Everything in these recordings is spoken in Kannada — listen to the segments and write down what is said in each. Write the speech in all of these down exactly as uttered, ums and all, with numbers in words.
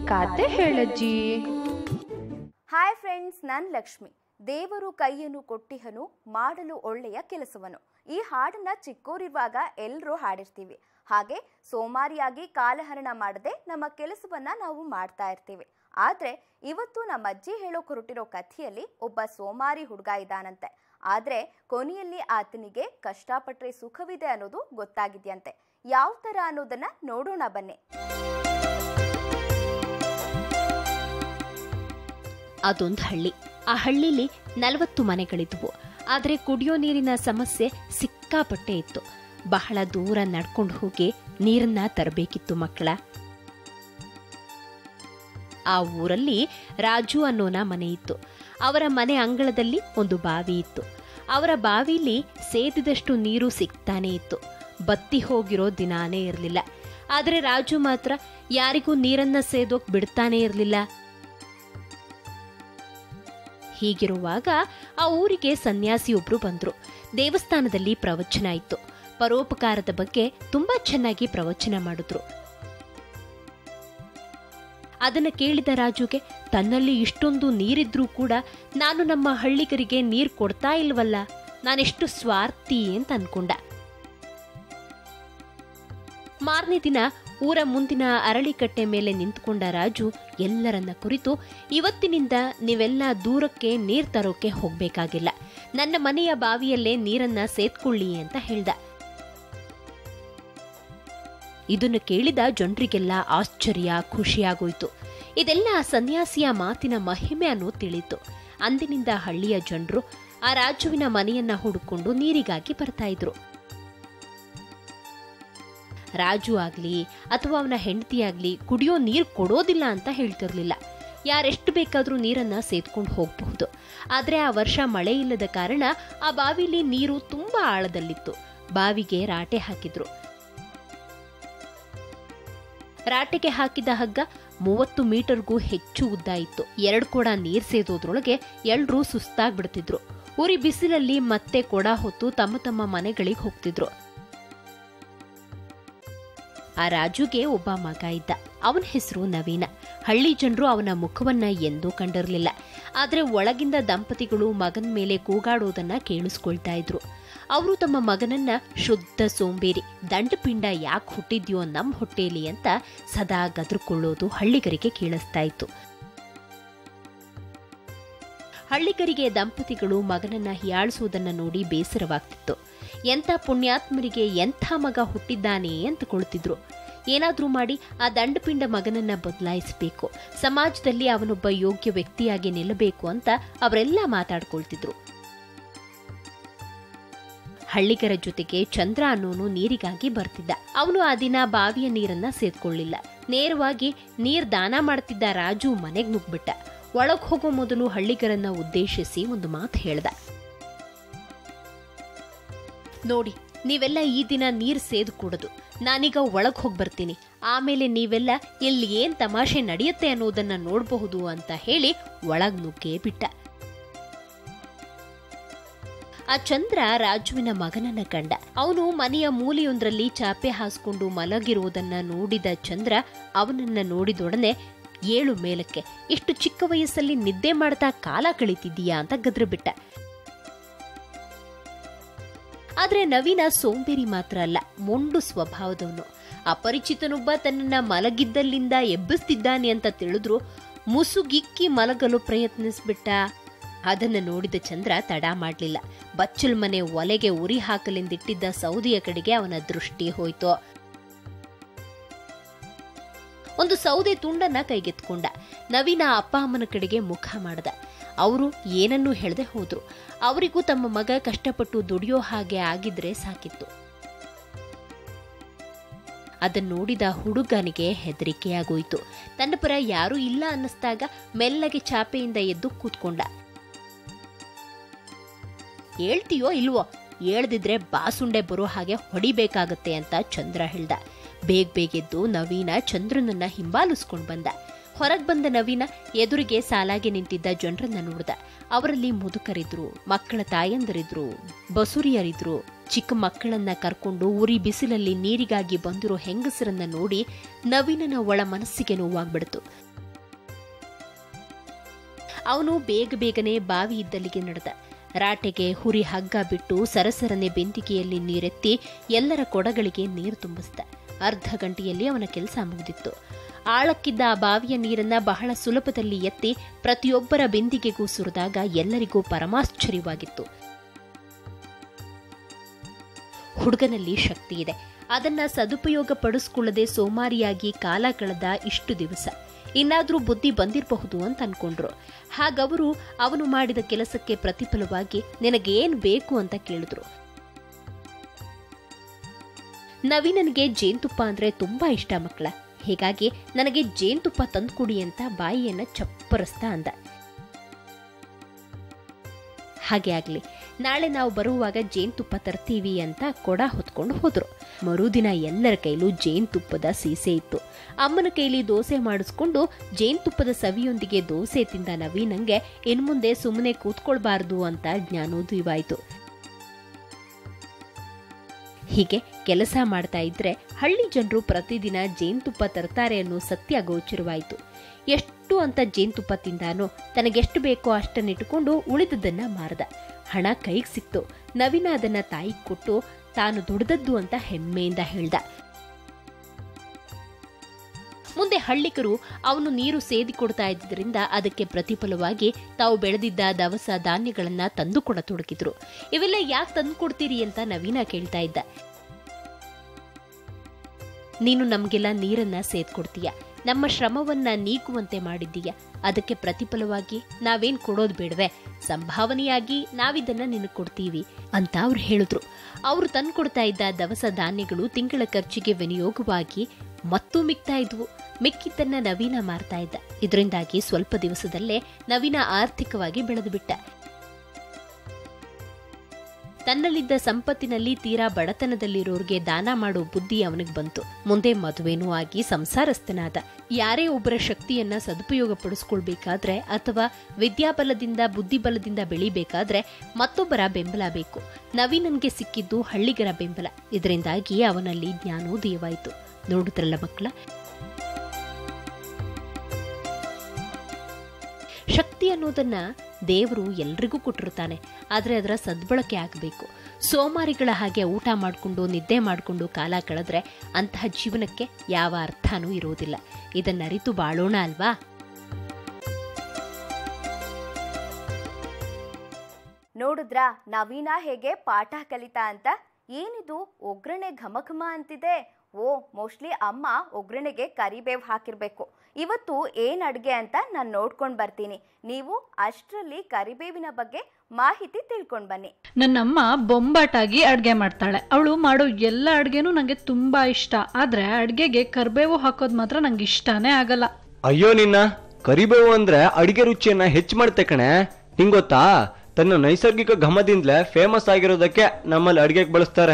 ಕಾತೆ ಹೇಳಜ್ಜಿ. ಹಾಯ್ ಫ್ರೆಂಡ್ಸ್, ನಾನು ಲಕ್ಷ್ಮಿ. ದೇವರು ಕೈಯನ್ನು ಕೊಟ್ಟಿಹನು, ಮಾಡಲು ಒಳ್ಳೆಯ ಕೆಲಸವನು. ಈ ಹಾಡನ್ನ ಚಿಕ್ಕೋರಿರುವಾಗ ಎಲ್ಲರೂ ಹಾಡಿರ್ತೀವಿ. ಹಾಗೆ ಸೋಮಾರಿಯಾಗಿ ಕಾಲಹರಣ ಮಾಡದೆ ನಮ್ಮ ಕೆಲಸವನ್ನ ನಾವು ಮಾಡ್ತಾ ಇರ್ತೀವಿ. ಆದ್ರೆ ಇವತ್ತು ನಮ್ಮ ಅಜ್ಜಿ ಹೇಳೋಕೆ ಹೊರಟಿರೋ ಕಥೆಯಲ್ಲಿ ಒಬ್ಬ ಸೋಮಾರಿ ಹುಡುಗ ಇದ್ದಾನಂತೆ. ಆದ್ರೆ ಕೊನೆಯಲ್ಲಿ ಆತನಿಗೆ ಕಷ್ಟಪಟ್ಟರೆ ಸುಖವಿದೆ ಅನ್ನೋದು ಗೊತ್ತಾಗಿದೆಯಂತೆ. ಯಾವ ತರ ಅನ್ನೋದನ್ನ ನೋಡೋಣ ಬನ್ನಿ. ಅದೊಂದು ಹಳ್ಳಿ. ಆ ಹಳ್ಳಿಲಿ ನಲವತ್ತು ಮನೆಗಳಿದ್ವು. ಆದರೆ ಕುಡಿಯೋ ನೀರಿನ ಸಮಸ್ಯೆ ಸಿಕ್ಕಾಪಟ್ಟೆ ಇತ್ತು. ಬಹಳ ದೂರ ನಡ್ಕೊಂಡು ಹೋಗಿ ನೀರನ್ನ ತರಬೇಕಿತ್ತು ಮಕ್ಕಳ. ಆ ಊರಲ್ಲಿ ರಾಜು ಅನ್ನೋನ ಮನೆ ಇತ್ತು. ಅವರ ಮನೆ ಅಂಗಳದಲ್ಲಿ ಒಂದು ಬಾವಿ ಇತ್ತು. ಅವರ ಬಾವಿಲಿ ಸೇದಿದಷ್ಟು ನೀರು ಸಿಗ್ತಾನೆ ಇತ್ತು. ಬತ್ತಿ ಹೋಗಿರೋ ದಿನಾನೇ ಇರಲಿಲ್ಲ. ಆದರೆ ರಾಜು ಮಾತ್ರ ಯಾರಿಗೂ ನೀರನ್ನ ಸೇದೋಕ್ ಬಿಡ್ತಾನೆ ಇರಲಿಲ್ಲ. ಹೀಗಿರುವಾಗ ಆ ಊರಿಗೆ ಸನ್ಯಾಸಿಯೊಬ್ರು ಬಂದ್ರು. ದೇವಸ್ಥಾನದಲ್ಲಿ ಪ್ರವಚನ ಇತ್ತು. ಪರೋಪಕಾರದ ಬಗ್ಗೆ ತುಂಬಾ ಚೆನ್ನಾಗಿ ಪ್ರವಚನ ಮಾಡಿದ್ರು. ಅದನ್ನ ಕೇಳಿದ ರಾಜುಗೆ ತನ್ನಲ್ಲಿ ಇಷ್ಟೊಂದು ನೀರಿದ್ರೂ ಕೂಡ ನಾನು ನಮ್ಮ ಹಳ್ಳಿಗರಿಗೆ ನೀರ್ ಕೊಡ್ತಾ ಇಲ್ವಲ್ಲ, ನಾನೆಷ್ಟು ಸ್ವಾರ್ಥಿ ಅಂತ ಅನ್ಕೊಂಡ. ಮಾರನೇ ದಿನ ಊರ ಮುಂದಿನ ಅರಳಿಕಟ್ಟೆ ಮೇಲೆ ನಿಂತುಕೊಂಡ ರಾಜು ಎಲ್ಲರನ್ನ ಕುರಿತು, ಇವತ್ತಿನಿಂದ ನೀವೆಲ್ಲ ದೂರಕ್ಕೆ ನೀರ್ ತರೋಕೆ ಹೋಗ್ಬೇಕಾಗಿಲ್ಲ, ನನ್ನ ಮನೆಯ ಬಾವಿಯಲ್ಲೇ ನೀರನ್ನ ಸೇದ್ಕೊಳ್ಳಿ ಅಂತ ಹೇಳ್ದ. ಇದನ್ನು ಕೇಳಿದ ಜನರಿಗೆಲ್ಲ ಆಶ್ಚರ್ಯ, ಖುಷಿಯಾಗೋಯ್ತು. ಇದೆಲ್ಲ ಸನ್ಯಾಸಿಯ ಮಾತಿನ ಮಹಿಮೆ ಅನ್ನೋ ತಿಳಿತು. ಅಂದಿನಿಂದ ಹಳ್ಳಿಯ ಜನರು ಆ ರಾಜುವಿನ ಮನೆಯನ್ನ ಹುಡುಕೊಂಡು ನೀರಿಗಾಗಿ ಬರ್ತಾ ಇದ್ರು. ರಾಜು ಆಗ್ಲಿ ಅಥವಾ ಅವನ ಹೆಂಡತಿಯಾಗ್ಲಿ ಕುಡಿಯೋ ನೀರು ಕೊಡೋದಿಲ್ಲ ಅಂತ ಹೇಳ್ತಿರ್ಲಿಲ್ಲ. ಯಾರೆಷ್ಟು ಬೇಕಾದ್ರೂ ನೀರನ್ನ ಸೇದ್ಕೊಂಡು ಹೋಗಬಹುದು. ಆದ್ರೆ ಆ ವರ್ಷ ಮಳೆ ಇಲ್ಲದ ಕಾರಣ ಆ ಬಾವಿಲಿ ನೀರು ತುಂಬಾ ಆಳದಲ್ಲಿತ್ತು. ಬಾವಿಗೆ ರಾಟೆ ಹಾಕಿದ್ರು. ರಾಟೆಗೆ ಹಾಕಿದ ಹಗ್ಗ ಮೂವತ್ತು ಮೀಟರ್ಗೂ ಹೆಚ್ಚು ಉದ್ದ ಇತ್ತು. ಎರಡು ಕೊಡ ನೀರ್ ಸೇದೋದ್ರೊಳಗೆ ಎಲ್ರೂ ಸುಸ್ತಾಗ್ಬಿಡ್ತಿದ್ರು. ಉರಿ ಬಿಸಿಲಲ್ಲಿ ಮತ್ತೆ ಕೊಡ ಹೊತ್ತು ತಮ್ಮ ತಮ್ಮ ಮನೆಗಳಿಗೆ ಹೋಗ್ತಿದ್ರು. ಆ ರಾಜುಗೆ ಒಬ್ಬ ಮಗ ಇದ್ದ. ಅವನ ಹೆಸರು ನವೀನ. ಹಳ್ಳಿ ಜನರು ಅವನ ಮುಖವನ್ನ ಎಂದೂ ಕಂಡಿರಲಿಲ್ಲ. ಆದ್ರೆ ಒಳಗಿಂದ ದಂಪತಿಗಳು ಮಗನ ಮೇಲೆ ಕೂಗಾಡೋದನ್ನ ಕೇಳಿಸ್ಕೊಳ್ತಾ ಇದ್ರು. ಅವರು ತಮ್ಮ ಮಗನನ್ನ ಶುದ್ಧ ಸೋಂಬೇರಿ, ದಂಡಪಿಂಡ ಯಾಕೆ ಹುಟ್ಟಿದ್ಯೋ ನಮ್ ಹೊಟ್ಟೆಲಿ ಅಂತ ಸದಾ ಗದ್ರಕೊಳ್ಳೋದು ಹಳ್ಳಿಗರಿಗೆ ಕೇಳಿಸ್ತಾ ಇತ್ತು. ಹಳ್ಳಿಗರಿಗೆ ದಂಪತಿಗಳು ಮಗನನ್ನ ಹೀಯಾಳಿಸೋದನ್ನ ನೋಡಿ ಬೇಸರವಾಗ್ತಿತ್ತು. ಎಂಥ ಪುಣ್ಯಾತ್ಮರಿಗೆ ಎಂಥ ಮಗ ಹುಟ್ಟಿದ್ದಾನೆ ಅಂತ ಕೊಳ್ತಿದ್ರು. ಏನಾದ್ರೂ ಮಾಡಿ ಆ ದಂಡಪಿಂಡ ಮಗನನ್ನ ಬದಲಾಯಿಸಬೇಕು, ಸಮಾಜದಲ್ಲಿ ಅವನೊಬ್ಬ ಯೋಗ್ಯ ವ್ಯಕ್ತಿಯಾಗಿ ನಿಲ್ಲಬೇಕು ಅಂತ ಅವರೆಲ್ಲ ಮಾತಾಡ್ಕೊಳ್ತಿದ್ರು. ಹಳ್ಳಿಗರ ಜೊತೆಗೆ ಚಂದ್ರ ಅನ್ನೋನು ನೀರಿಗಾಗಿ ಬರ್ತಿದ್ದ. ಅವನು ಆ ದಿನ ಬಾವಿಯ ನೀರನ್ನ ಸೇದ್ಕೊಳ್ಳಿಲ್ಲ. ನೇರವಾಗಿ ನೀರ್ ದಾನ ಮಾಡ್ತಿದ್ದ ರಾಜು ಮನೆಗ್ ನುಗ್ಬಿಟ್ಟ. ಒಳಗ್ ಹೋಗೋ ಮೊದಲು ಹಳ್ಳಿಗರನ್ನ ಉದ್ದೇಶಿಸಿ ಒಂದು ಮಾತು ಹೇಳ್ದ. ನೋಡಿ, ನೀವೆಲ್ಲ ಈ ದಿನ ನೀರ್ ಸೇದು ಕೊಡೋದು, ನಾನೀಗ ಒಳಗ್ ಹೋಗಿ ಬರ್ತೀನಿ, ಆಮೇಲೆ ನೀವೆಲ್ಲ ಇಲ್ಲಿ ಏನ್ ತಮಾಷೆ ನಡೆಯುತ್ತೆ ಅನ್ನೋದನ್ನ ನೋಡಬಹುದು ಅಂತ ಹೇಳಿ ಒಳಗ್ ನುಗ್ಗೇ ಬಿಟ್ಟ. ಆ ಚಂದ್ರ ರಾಜುವಿನ ಮಗನನ್ನ ಕಂಡ. ಅವನು ಮನೆಯ ಮೂಲೆಯೊಂದರಲ್ಲಿ ಚಾಪೆ ಹಾಸ್ಕೊಂಡು ಮಲಗಿರುವುದನ್ನ ನೋಡಿದ ಚಂದ್ರ ಅವನನ್ನ ನೋಡಿದೊಡನೆ, ಏಳು ಮೇಲಕ್ಕೆ, ಇಷ್ಟು ಚಿಕ್ಕ ವಯಸ್ಸಲ್ಲಿ ನಿದ್ದೆ ಮಾಡ್ತಾ ಕಾಲ ಕಳೀತಿದ್ದೀಯಾ ಅಂತ ಗದ್ರಬಿಟ್ಟ. ಆದ್ರೆ ನವೀನ ಸೋಂಬೇರಿ ಮಾತ್ರ ಅಲ್ಲ, ಮೊಂಡು ಸ್ವಭಾವದವನು. ಅಪರಿಚಿತನೊಬ್ಬ ತನ್ನನ್ನ ಮಲಗಿದ್ದಲ್ಲಿಂದ ಎಬ್ಬಿಸ್ತಿದ್ದಾನೆ ಅಂತ ತಿಳಿದ್ರು ಮುಸುಗಿಕ್ಕಿ ಮಲಗಲು ಪ್ರಯತ್ನಿಸ್ಬಿಟ್ಟ. ಅದನ್ನ ನೋಡಿದ ಚಂದ್ರ ತಡ ಮಾಡ್ಲಿಲ್ಲ. ಬಚ್ಚಲ್ ಮನೆ ಒಲೆಗೆ ಉರಿ ಹಾಕಲೆಂದಿಟ್ಟಿದ್ದ ಸೌದೆಯ ಕಡೆಗೆ ಅವನ ದೃಷ್ಟಿ ಹೋಯ್ತು. ಒಂದು ಸೌದೆ ತುಂಡನ್ನ ಕೈಗೆತ್ಕೊಂಡ. ನವೀನ ಅಪ್ಪ ಅಮ್ಮನ ಕಡೆಗೆ ಮುಖ ಮಾಡ್ದ. ಅವರು ಏನನ್ನೂ ಹೇಳದೆ ಹೋದ್ರು. ಅವರಿಗೂ ತಮ್ಮ ಮಗ ಕಷ್ಟಪಟ್ಟು ದುಡಿಯೋ ಹಾಗೆ ಆಗಿದ್ರೆ ಸಾಕಿತ್ತು. ಅದನ್ನ ನೋಡಿದ ಹುಡುಗನಿಗೆ ಹೆದರಿಕೆಯಾಗೋಯ್ತು. ತನ್ನ ಪರ ಯಾರೂ ಇಲ್ಲ ಅನ್ನಿಸ್ದಾಗ ಮೆಲ್ಲಗೆ ಚಾಪೆಯಿಂದ ಎದ್ದು ಕೂತ್ಕೊಂಡ. ಹೇಳ್ತೀಯೋ ಇಲ್ವೋ, ಹೇಳ್ದಿದ್ರೆ ಬಾಸುಂಡೆ ಬರೋ ಹಾಗೆ ಹೊಡಿಬೇಕಾಗತ್ತೆ ಅಂತ ಚಂದ್ರ ಹೇಳ್ದ. ಬೇಗ ಬೇಗೆದ್ದು ನವೀನ ಚಂದ್ರನನ್ನ ಹಿಂಬಾಲಿಸ್ಕೊಂಡ್ ಬಂದ. ಹೊರಗ್ ಬಂದ ನವೀನ ಎದುರಿಗೆ ಸಾಲಾಗಿ ನಿಂತಿದ್ದ ಜನರನ್ನ ನೋಡ್ದ. ಅವರಲ್ಲಿ ಮುದುಕರಿದ್ರು, ಮಕ್ಕಳ ತಾಯಂದರಿದ್ರು, ಬಸುರಿಯರಿದ್ರು. ಚಿಕ್ಕ ಮಕ್ಕಳನ್ನ ಕರ್ಕೊಂಡು ಉರಿ ಬಿಸಿಲಲ್ಲಿ ನೀರಿಗಾಗಿ ಬಂದಿರೋ ಹೆಂಗಸರನ್ನ ನೋಡಿ ನವೀನನ ಒಳ ಮನಸ್ಸಿಗೆ ನೋವಾಗ್ಬಿಡ್ತು. ಅವನು ಬೇಗ ಬೇಗನೆ ಬಾವಿ ಇದ್ದಲ್ಲಿಗೆ ನಡೆದ. ರಾಟೆಗೆ ಹುರಿ ಹಗ್ಗ ಬಿಟ್ಟು ಸರಸರನೆ ಬೆಂದಿಗೆಯಲ್ಲಿ ನೀರೆತ್ತಿ ಎಲ್ಲರ ಕೊಡಗಳಿಗೆ ನೀರು ತುಂಬಿಸಿದ. ಅರ್ಧ ಗಂಟೆಯಲ್ಲಿ ಅವನ ಕೆಲಸ ಮುಗಿದಿತ್ತು. ಆಳಕ್ಕಿದ್ದ ಆ ಬಾವಿಯ ನೀರನ್ನ ಬಹಳ ಸುಲಭದಲ್ಲಿ ಎತ್ತಿ ಪ್ರತಿಯೊಬ್ಬರ ಬೆಂದಿಗೆಗೂ ಸುರಿದಾಗ ಎಲ್ಲರಿಗೂ ಪರಮಾಶ್ಚರ್ಯವಾಗಿತ್ತು. ಹುಡುಗನಲ್ಲಿ ಶಕ್ತಿ ಇದೆ, ಅದನ್ನ ಸದುಪಯೋಗ ಪಡಿಸಿಕೊಳ್ಳದೆ ಸೋಮಾರಿಯಾಗಿ ಕಾಲ ಕಳೆದ ಇಷ್ಟು ದಿವಸ. ಇನ್ನಾದ್ರೂ ಬುದ್ಧಿ ಬಂದಿರಬಹುದು ಅಂತ ಅನ್ಕೊಂಡ್ರು. ಹಾಗವರು ಅವನು ಮಾಡಿದ ಕೆಲಸಕ್ಕೆ ಪ್ರತಿಫಲವಾಗಿ ನಿನಗೇನ್ ಬೇಕು ಅಂತ ಕೇಳಿದ್ರು. ನವೀನನಿಗೆ ಜೇನುತುಪ್ಪ ಅಂದ್ರೆ ತುಂಬಾ ಇಷ್ಟ ಮಕ್ಕಳ, ಹೀಗಾಗಿ ನನಗೆ ಜೇನುತುಪ್ಪ ತಂದುಕೊಡಿ ಅಂತ ಬಾಯಿಯನ್ನ ಚಪ್ಪರಿಸ್ತಾ ಅಂದ. ಹಾಗೆ ಆಗ್ಲಿ, ನಾಳೆ ನಾವು ಬರುವಾಗ ಜೇನುತುಪ್ಪ ತರ್ತೀವಿ ಅಂತ ಕೊಡ ಹೊತ್ಕೊಂಡು ಹೋದ್ರು. ಮರುದಿನ ಎಲ್ಲರ ಕೈಲೂ ಜೇನುತುಪ್ಪದ ಸೀಸೆ ಇತ್ತು. ಅಮ್ಮನ ಕೈಲಿ ದೋಸೆ ಮಾಡಿಸ್ಕೊಂಡು ಜೇನುತುಪ್ಪದ ಸವಿಯೊಂದಿಗೆ ದೋಸೆ ತಿಂದ ನವೀನಂಗೆ ಇನ್ಮುಂದೆ ಸುಮ್ಮನೆ ಕೂತ್ಕೊಳ್ಬಾರ್ದು ಅಂತ ಜ್ಞಾನೋದಯವಾಯಿತು. ಹೀಗೆ ಕೆಲಸ ಮಾಡ್ತಾ ಇದ್ರೆ ಹಳ್ಳಿ ಜನರು ಪ್ರತಿದಿನ ಜೇನುತುಪ್ಪ ತರ್ತಾರೆ ಅನ್ನೋ ಸತ್ಯ ಗೋಚರವಾಯಿತು. ಎಷ್ಟು ಅಂತ ಜೇನುತುಪ್ಪ ತಿಂದಾನೋ ತನಗೆಷ್ಟು ಬೇಕೋ ಅಷ್ಟನ್ನಿಟ್ಟುಕೊಂಡು ಉಳಿದದನ್ನ ಮಾರದ. ಹಣ ಕೈಗೆ ಸಿಕ್ತು. ನವೀನ ಅದನ್ನ ತಾಯಿಗೆ ಕೊಟ್ಟು ತಾನು ದುಡ್ದದ್ದು ಅಂತ ಹೆಮ್ಮೆಯಿಂದ ಹೇಳ್ದ. ಮುಂದೆ ಹಳ್ಳಿಕರು ಅವನು ನೀರು ಸೇದಿ ಕೊಡ್ತಾ ಇದ್ದರಿಂದ ಅದಕ್ಕೆ ಪ್ರತಿಫಲವಾಗಿ ತಾವು ಬೆಳೆದಿದ್ದ ದವಸ ಧಾನ್ಯಗಳನ್ನ ತಂದು ಕೊಡತೊಡಗಿದ್ರು. ಇವೆಲ್ಲ ಯಾಕೆ ತಂದು ಕೊಡ್ತೀರಿ ಅಂತ ನವೀನ ಕೇಳ್ತಾ ಇದ್ದ. ನೀನು ನಮ್ಗೆಲ್ಲ ನೀರನ್ನ ಸೇದ್ಕೊಡ್ತೀಯ, ನಮ್ಮ ಶ್ರಮವನ್ನ ನೀಗುವಂತೆ ಮಾಡಿದ್ದೀಯ, ಅದಕ್ಕೆ ಪ್ರತಿಫಲವಾಗಿ ನಾವೇನ್ ಕೊಡೋದು ಬೇಡವೆ, ಸಂಭಾವನೆಯಾಗಿ ನಾವಿದನ್ನ ನಿನಗೆ ಕೊಡ್ತೀವಿ ಅಂತ ಅವ್ರು ಹೇಳಿದ್ರು. ಅವರು ತಂದ್ಕೊಡ್ತಾ ಇದ್ದ ದವಸ ಧಾನ್ಯಗಳು ತಿಂಗಳ ಖರ್ಚಿಗೆ ವಿನಿಯೋಗವಾಗಿ ಮತ್ತೂ ಮಿಕ್ತಾ ಇದ್ವು. ಮಿಕ್ಕಿದ್ದನ್ನ ನವೀನ ಮಾರ್ತಾ ಇದ್ದ. ಇದರಿಂದಾಗಿ ಸ್ವಲ್ಪ ದಿವಸದಲ್ಲೇ ನವೀನ ಆರ್ಥಿಕವಾಗಿ ಬೆಳೆದು ಬಿಟ್ಟ. ತನ್ನಲ್ಲಿದ್ದ ಸಂಪತ್ತಿನಲ್ಲಿ ತೀರಾ ಬಡತನದಲ್ಲಿರೋರ್ಗೆ ದಾನ ಮಾಡೋ ಬುದ್ಧಿ ಅವನಿಗೆ ಬಂತು. ಮುಂದೆ ಮದುವೆನೂ ಆಗಿ ಸಂಸಾರಸ್ಥನಾದ. ಯಾರೇ ಒಬ್ಬರ ಶಕ್ತಿಯನ್ನ ಸದುಪಯೋಗ ಪಡಿಸ್ಕೊಳ್ಬೇಕಾದ್ರೆ ಅಥವಾ ವಿದ್ಯಾಬಲದಿಂದ ಬುದ್ಧಿಬಲದಿಂದ ಬೆಳಿಬೇಕಾದ್ರೆ ಮತ್ತೊಬ್ಬರ ಬೆಂಬಲ ಬೇಕು. ನವೀನನ್ಗೆ ಸಿಕ್ಕಿದ್ದು ಹಳ್ಳಿಗರ ಬೆಂಬಲ. ಇದರಿಂದಾಗಿ ಅವನಲ್ಲಿ ಜ್ಞಾನೋದಯವಾಯಿತು. ನೋಡಿದ್ರಲ್ಲ ಮಕ್ಕಳ, ಶಕ್ತಿ ಅನ್ನೋದನ್ನ ದೇವರು ಎಲ್ರಿಗೂ ಕೊಟ್ಟಿರ್ತಾನೆ, ಆದ್ರೆ ಅದರ ಸದ್ಬಳಕೆ ಆಗಬೇಕು. ಸೋಮಾರಿಗಳ ಹಾಗೆ ಊಟ ಮಾಡಿಕೊಂಡು ನಿದ್ದೆ ಮಾಡಿಕೊಂಡು ಕಾಲ ಕಳೆದ್ರೆ ಅಂತಹ ಜೀವನಕ್ಕೆ ಯಾವ ಅರ್ಥನೂ ಇರೋದಿಲ್ಲ. ಇದನ್ನರಿತು ಬಾಳೋಣ ಅಲ್ವಾ? ನೋಡಿದ್ರಾ ನವೀನ ಹೇಗೆ ಪಾಠ ಕಲಿತಾ ಅಂತ? ಏನಿದು ಒಗ್ಗರಣೆ ಘಮ ಘಮ ಅಂತಿದೆ? ಓ, ಮೋಸ್ಟ್ಲಿ ಅಮ್ಮ ಒಗ್ಗರಣೆಗೆ ಕರಿಬೇವು ಹಾಕಿರ್ಬೇಕು. ಇವತ್ತು ಏನ್ ಅಡ್ಗೆ ಅಂತ ನಾನು ನೋಡ್ಕೊಂಡು ಬರ್ತೀನಿ. ನೀವು ಅಷ್ಟರಲ್ಲಿ ಕರಿಬೇವಿನ ಬಗ್ಗೆ ಮಾಹಿತಿ ತಿಳ್ಕೊಂಡ್ ಬನ್ನಿ. ನನ್ನಮ್ಮ ಬೊಂಬಾಟಾಗಿ ಅಡ್ಗೆ ಮಾಡ್ತಾಳೆ. ಅವಳು ಮಾಡೋ ಎಲ್ಲ ಅಡ್ಗೆನೂ ನಂಗೆ ತುಂಬಾ ಇಷ್ಟ. ಆದ್ರೆ ಅಡ್ಗೆಗೆ ಕರಿಬೇವು ಹಾಕೋದ್ ಮಾತ್ರ ನಂಗೆ ಇಷ್ಟಾನೇ ಆಗಲ್ಲ. ಅಯ್ಯೋ ನಿನ್ನ, ಕರಿಬೇವು ಅಂದ್ರೆ ಅಡಿಗೆ ರುಚಿಯನ್ನ ಹೆಚ್ಚು ಮಾಡುತ್ತೆ ಕಣೆ. ಹಿಂಗೊತ್ತಾ, ತನ್ನ ನೈಸರ್ಗಿಕ ಘಮದಿಂದಲೇ ಫೇಮಸ್ ಆಗಿರೋದಕ್ಕೆ ನಮ್ಮಲ್ಲಿ ಅಡ್ಗೆಗೆ ಬಳಸ್ತಾರೆ.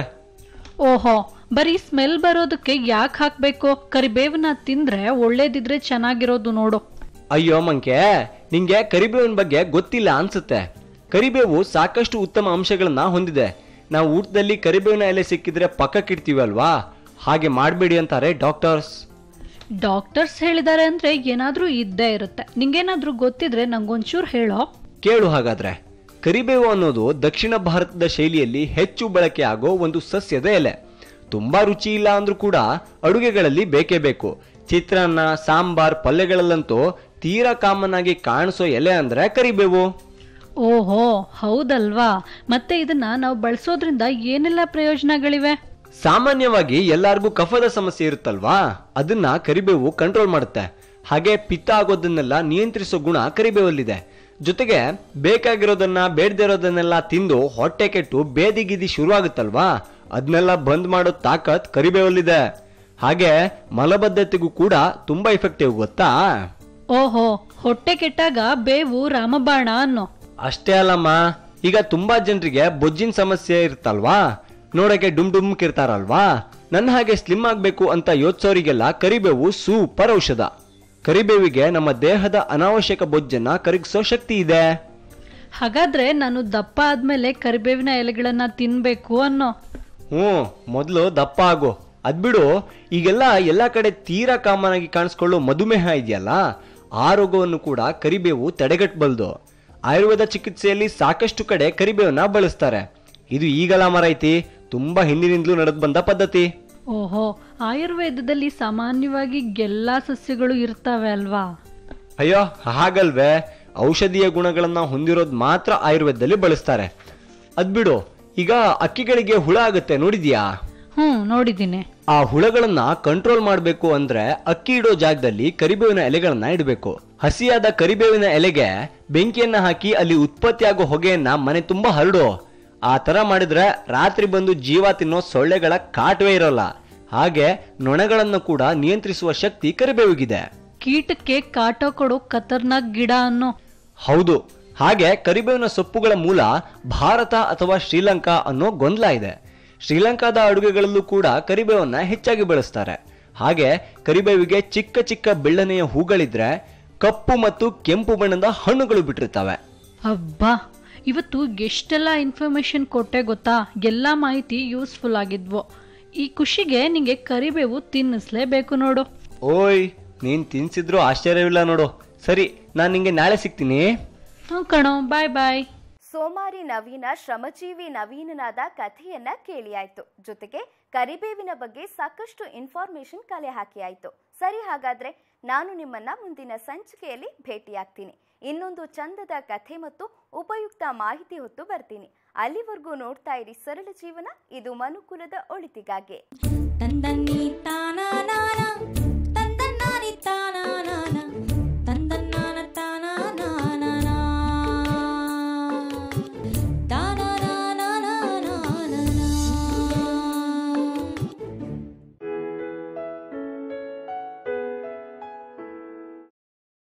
ಓಹೋ, ಬರೀ ಸ್ಮೆಲ್ ಬರೋದಕ್ಕೆ ಯಾಕೆ ಹಾಕ್ಬೇಕು? ಕರಿಬೇವನ್ನ ತಿಂದ್ರೆ ಒಳ್ಳೇದಿದ್ರೆ ಚೆನ್ನಾಗಿರೋದು ನೋಡು. ಅಯ್ಯೋ ಮಂಕೆ, ನಿಂಗೆ ಕರಿಬೇವಿನ ಬಗ್ಗೆ ಗೊತ್ತಿಲ್ಲ ಅನ್ಸುತ್ತೆ. ಕರಿಬೇವು ಸಾಕಷ್ಟು ಉತ್ತಮ ಅಂಶಗಳನ್ನ ಹೊಂದಿದೆ. ನಾವು ಊಟದಲ್ಲಿ ಕರಿಬೇವಿನ ಎಲೆ ಸಿಕ್ಕಿದ್ರೆ ಪಕ್ಕಕ್ಕಿಡ್ತೀವಿ ಅಲ್ವಾ? ಹಾಗೆ ಮಾಡಬೇಡಿ ಅಂತಾರೆ ಡಾಕ್ಟರ್ಸ್. ಡಾಕ್ಟರ್ಸ್ ಹೇಳಿದ್ದಾರೆ ಅಂದ್ರೆ ಏನಾದ್ರೂ ಇದ್ದೇ ಇರುತ್ತೆ. ನಿಂಗೇನಾದ್ರೂ ಗೊತ್ತಿದ್ರೆ ನಂಗೊಂಚೂರು ಹೇಳೋ. ಕೇಳು ಹಾಗಾದ್ರೆ. ಕರಿಬೇವು ಅನ್ನೋದು ದಕ್ಷಿಣ ಭಾರತದ ಶೈಲಿಯಲ್ಲಿ ಹೆಚ್ಚು ಬಳಕೆ ಆಗೋ ಒಂದು ಸಸ್ಯದ ಎಲೆ. ತುಂಬಾ ರುಚಿ ಇಲ್ಲ ಅಂದ್ರೂ ಕೂಡ ಅಡುಗೆಗಳಲ್ಲಿ ಬೇಕೇ ಬೇಕು. ಚಿತ್ರಾನ್ನ, ಸಾಂಬಾರ್, ಪಲ್ಯಗಳಲ್ಲಂತೂ ತೀರಾ ಕಾಮನ್ ಆಗಿ ಕಾಣಿಸೋ ಎಲೆ ಅಂದ್ರೆ ಕರಿಬೇವು. ಓಹೋ, ಹೌದಲ್ವಾ? ಮತ್ತೆ ಇದನ್ನ ನಾವು ಬಳಸೋದ್ರಿಂದ ಏನೆಲ್ಲ ಪ್ರಯೋಜನಗಳಿವೆ? ಸಾಮಾನ್ಯವಾಗಿ ಎಲ್ಲಾರ್ಗೂ ಕಫದ ಸಮಸ್ಯೆ ಇರುತ್ತಲ್ವಾ, ಅದನ್ನ ಕರಿಬೇವು ಕಂಟ್ರೋಲ್ ಮಾಡುತ್ತೆ. ಹಾಗೆ ಪಿತ್ತ ಆಗೋದನ್ನೆಲ್ಲ ನಿಯಂತ್ರಿಸೋ ಗುಣ ಕರಿಬೇವಲ್ಲಿದೆ. ಜೊತೆಗೆ ಬೇಕಾಗಿರೋದನ್ನ ಬೇಡದಿರೋದನ್ನೆಲ್ಲ ತಿಂದು ಹೊಟ್ಟೆ ಕೆಟ್ಟು ಬೇದಿ ಗಿದಿ ಶುರು ಆಗುತ್ತಲ್ವಾ, ಅದನ್ನೆಲ್ಲ ಬಂದ್ ಮಾಡೋ ತಾಕತ್ ಕರಿಬೇವಲ್ಲಿದೆ. ಹಾಗೆ ಮಲಬದ್ಧತೆಗೂ ಕೂಡ ತುಂಬಾ ಎಫೆಕ್ಟಿವ್, ಗೊತ್ತಾ? ಓಹೋ, ಹೊಟ್ಟೆ ಕೆಟ್ಟಾಗ ಬೇವು ರಾಮಬಾಣ ಅನ್ನೋ. ಅಷ್ಟೇ ಅಲ್ಲಮ್ಮ, ಈಗ ತುಂಬಾ ಜನರಿಗೆ ಬೊಜ್ಜಿನ ಸಮಸ್ಯೆ ಇರುತ್ತಲ್ವಾ, ನೋಡಕ್ಕೆ ಡುಮ್ ಡುಮ್ಕ್ ಇರ್ತಾರಲ್ವಾ, ನನ್ನ ಹಾಗೆ ಸ್ಲಿಮ್ ಆಗ್ಬೇಕು ಅಂತ ಯೋಚಿಸೋರಿಗೆಲ್ಲ ಕರಿಬೇವು ಸೂಪರ್ ಔಷಧ. ಕರಿಬೇವಿಗೆ ನಮ್ಮ ದೇಹದ ಅನಾವಶ್ಯಕ ಬೊಜ್ಜನ್ನ ಕರಗಿಸೋ ಶಕ್ತಿ ಇದೆ. ಹಾಗಾದ್ರೆ ನಾನು ದಪ್ಪ ಆದ್ಮೇಲೆ ಕರಿಬೇವಿನ ಎಲೆಗಳನ್ನ ತಿನ್ಬೇಕು ಅನ್ನೋ. ಹ್ಮ್, ಮೊದಲು ದಪ್ಪ ಆಗು. ಅದ್ಬಿಡು, ಈಗೆಲ್ಲ ಎಲ್ಲಾ ಕಡೆ ತೀರಾ ಕಾಮನ್ ಆಗಿ ಕಾಣಿಸ್ಕೊಳ್ಳೋ ಮಧುಮೇಹ ಇದೆಯಲ್ಲ, ಆ ರೋಗವನ್ನು ಕೂಡ ಕರಿಬೇವು ತಡೆಗಟ್ಟಬಲ್ದು. ಆಯುರ್ವೇದ ಚಿಕಿತ್ಸೆಯಲ್ಲಿ ಸಾಕಷ್ಟು ಕಡೆ ಕರಿಬೇವನ್ನ ಬಳಸ್ತಾರೆ. ಇದು ಈಗಲ ಮರೈತಿ, ತುಂಬಾ ಹಿಂದಿನಿಂದಲೂ ನಡೆದು ಬಂದ ಪದ್ಧತಿ. ಓಹೋ, ಆಯುರ್ವೇದದಲ್ಲಿ ಸಾಮಾನ್ಯವಾಗಿ ಎಲ್ಲಾ ಸಸ್ಯಗಳು ಇರ್ತವೆ ಅಲ್ವಾ? ಅಯ್ಯೋ ಹಾಗಲ್ವೇ, ಔಷಧೀಯ ಗುಣಗಳನ್ನ ಹೊಂದಿರೋದು ಮಾತ್ರ ಆಯುರ್ವೇದದಲ್ಲಿ ಬಳಸ್ತಾರೆ. ಅದ್ಬಿಡು, ಈಗ ಅಕ್ಕಿಗಳಿಗೆ ಹುಳ ಆಗುತ್ತೆ, ನೋಡಿದ್ಯಾ? ಹ್ಮ್, ನೋಡಿದ್ದೀನಿ. ಆ ಹುಳಗಳನ್ನ ಕಂಟ್ರೋಲ್ ಮಾಡಬೇಕು ಅಂದ್ರೆ ಅಕ್ಕಿ ಇಡೋ ಜಾಗದಲ್ಲಿ ಕರಿಬೇವಿನ ಎಲೆಗಳನ್ನ ಇಡಬೇಕು. ಹಸಿಯಾದ ಕರಿಬೇವಿನ ಎಲೆಗೆ ಬೆಂಕಿಯನ್ನ ಹಾಕಿ ಅಲ್ಲಿ ಉತ್ಪತ್ತಿಯಾಗೋ ಹೊಗೆಯನ್ನ ಮನೆ ತುಂಬಾ ಹರಡು. ಆ ತರ ಮಾಡಿದ್ರೆ ರಾತ್ರಿ ಬಂದು ಜೀವ ತಿನ್ನೋ ಸೊಳ್ಳೆಗಳ ಕಾಟವೇ ಇರೋಲ್ಲ. ಹಾಗೆ ನೊಣಗಳನ್ನು ಕೂಡ ನಿಯಂತ್ರಿಸುವ ಶಕ್ತಿ ಕರಿಬೇವಿಗಿದೆ. ಕೀಟಕ್ಕೆ ಕಾಟ ಕೊಡೋ ಖತರ್ನಾಕ್ ಗಿಡ ಅನ್ನೋ. ಹೌದು, ಹಾಗೆ ಕರಿಬೇವಿನ ಸೊಪ್ಪುಗಳ ಮೂಲ ಭಾರತ ಅಥವಾ ಶ್ರೀಲಂಕಾ ಅನ್ನೋ ಗೊಂದಲ ಇದೆ. ಶ್ರೀಲಂಕಾದ ಅಡುಗೆಗಳಲ್ಲೂ ಕೂಡ ಕರಿಬೇವನ್ನ ಹೆಚ್ಚಾಗಿ ಬಳಸ್ತಾರೆ. ಹಾಗೆ ಕರಿಬೇವಿಗೆ ಚಿಕ್ಕ ಚಿಕ್ಕ ಬೆಳ್ಳನೆಯ ಹೂಗಳಿದ್ರೆ ಕಪ್ಪು ಮತ್ತು ಕೆಂಪು ಬಣ್ಣದ ಹಣ್ಣುಗಳು ಬಿಟ್ಟಿರ್ತವೆ. ಅಬ್ಬಾ, ಇವತ್ತು ಎಷ್ಟೆಲ್ಲ ಇನ್ಫಾರ್ಮೇಶನ್ ಕೊಟ್ಟೆ ಗೊತ್ತಾ? ಎಲ್ಲ ಮಾಹಿತಿ ಯೂಸ್ಫುಲ್ ಆಗಿದ್ವು. ಈ ಖುಷಿಗೆ ನಿಂಗೆ ಕರಿಬೇವು ತಿನ್ನಿಸ್ಲೇಬೇಕು ನೋಡು. ಓಯ್, ನೀನ್ ತಿನ್ಸಿದ್ರು ಆಶ್ಚರ್ಯವಿಲ್ಲ ನೋಡು. ಸರಿ, ನಾನ್ ನಿಂಗೆ ನಾಳೆ ಸಿಗ್ತೀನಿ. ಹ್ಞೂ ಕಣೋ, ಬಾಯ್ ಬಾಯ್. ಸೋಮಾರಿ ನವೀನ ಶ್ರಮಜೀವಿ ನವೀನನಾದ ಕಥೆಯನ್ನ ಕೇಳಿಯಾಯ್ತು. ಜೊತೆಗೆ ಕರಿಬೇವಿನ ಬಗ್ಗೆ ಸಾಕಷ್ಟು ಇನ್ಫಾರ್ಮೇಶನ್ ಕಲೆ ಹಾಕಿ ಆಯ್ತು. ಸರಿ, ಹಾಗಾದ್ರೆ ನಾನು ನಿಮ್ಮನ್ನ ಮುಂದಿನ ಸಂಚಿಕೆಯಲ್ಲಿ ಭೇಟಿಯಾಗ್ತೀನಿ. ಇನ್ನೊಂದು ಚಂದದ ಕಥೆ ಮತ್ತು ಉಪಯುಕ್ತ ಮಾಹಿತಿ ಹೊತ್ತು ಬರ್ತೀನಿ. ಅಲ್ಲಿವರೆಗೂ ನೋಡ್ತಾ ಇರಿ ಸರಳ ಜೀವನ. ಇದು ಮನುಕುಲದ ಒಳಿತಿಗಾಗಿ.